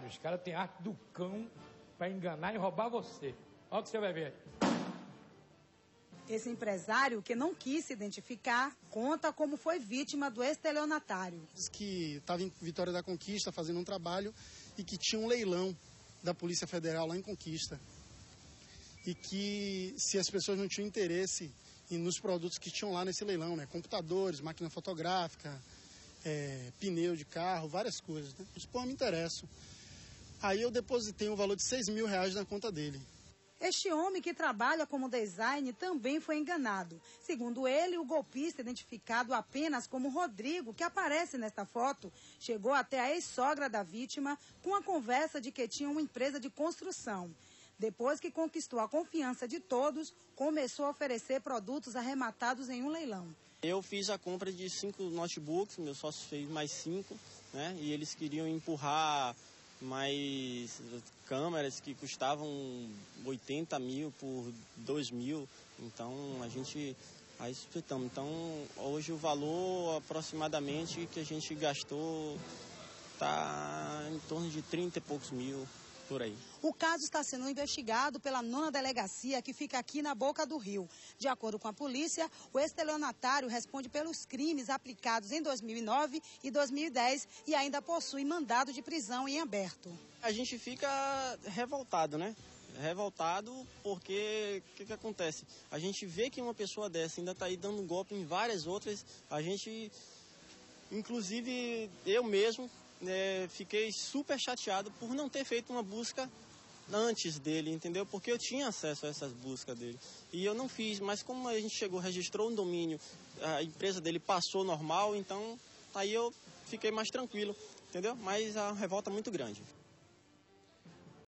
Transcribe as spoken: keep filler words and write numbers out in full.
Os caras têm arte do cão para enganar e roubar você. Olha o que você vai ver. Esse empresário, que não quis se identificar, conta como foi vítima do estelionatário. Diz que estava em Vitória da Conquista fazendo um trabalho e que tinha um leilão da Polícia Federal lá em Conquista. E que se as pessoas não tinham interesse nos produtos que tinham lá nesse leilão, né? Computadores, máquina fotográfica, é, pneu de carro, várias coisas, né? Isso, pô, me interessa. Aí eu depositei um valor de seis mil reais na conta dele. Este homem que trabalha como design também foi enganado. Segundo ele, o golpista, identificado apenas como Rodrigo, que aparece nesta foto, chegou até a ex-sogra da vítima com a conversa de que tinha uma empresa de construção. Depois que conquistou a confiança de todos, começou a oferecer produtos arrematados em um leilão. Eu fiz a compra de cinco notebooks, meu sócio fez mais cinco, né? E eles queriam empurrar mais câmeras que custavam oitenta mil por dois mil. Então a gente aí suspeitamos. Então hoje o valor aproximadamente que a gente gastou está em torno de trinta e poucos mil. Por aí. O caso está sendo investigado pela nona delegacia, que fica aqui na Boca do Rio. De acordo com a polícia, o estelionatário responde pelos crimes aplicados em dois mil e nove e dois mil e dez e ainda possui mandado de prisão em aberto. A gente fica revoltado, né? Revoltado porque o que, que acontece? A gente vê que uma pessoa dessa ainda está aí dando golpe em várias outras. A gente, inclusive eu mesmo, É, fiquei super chateado por não ter feito uma busca antes dele, entendeu? Porque eu tinha acesso a essas buscas dele e eu não fiz, mas como a gente chegou, registrou um domínio, a empresa dele passou normal, então aí eu fiquei mais tranquilo, entendeu? Mas a revolta é muito grande.